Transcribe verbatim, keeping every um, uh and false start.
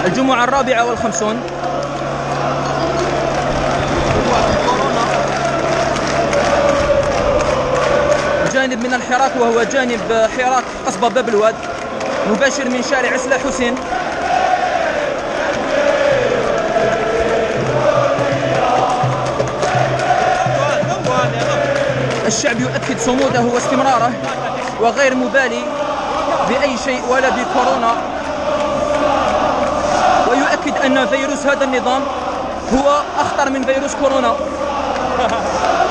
الجمعة الرابعة والخمسون. جانب من الحراك وهو جانب حراك قصبة باب الواد، مباشر من شارع سلاح حسين. الشعب يؤكد صموده واستمراره وغير مبالي بأي شيء ولا بكورونا، ويؤكد أن فيروس هذا النظام هو أخطر من فيروس كورونا.